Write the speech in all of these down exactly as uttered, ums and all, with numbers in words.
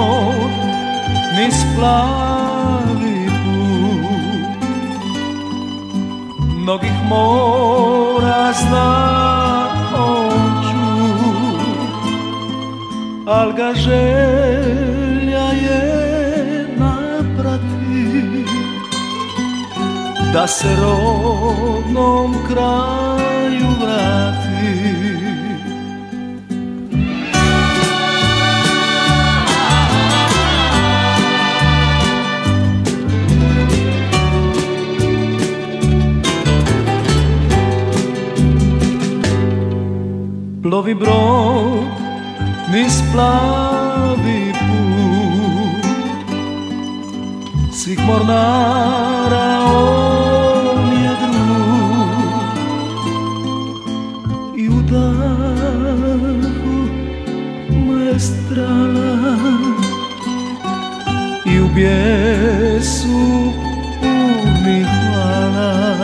brod niz plavi put, mnogih mora zna on čut, al ga želja je naprati da se rodnom kraju vrati. Plovi brod niz plavi put, svih mornara on je drug, i u dahu maestrala i u bijesu puni hvala.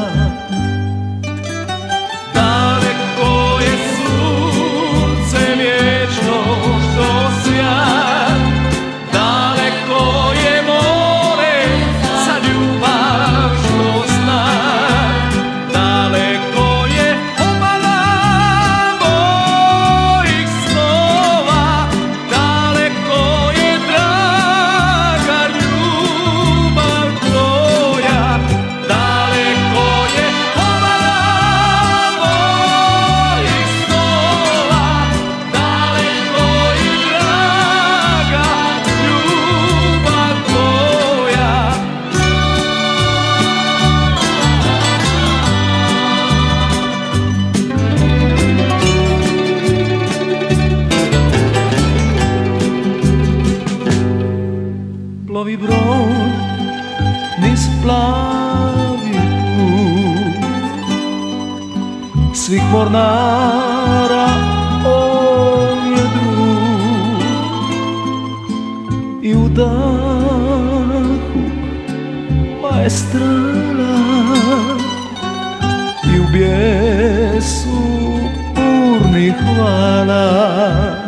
Plovi brod niz plavi put, svih mornara on je drug, i u dahu maestrala i u bijesu purnih hvala.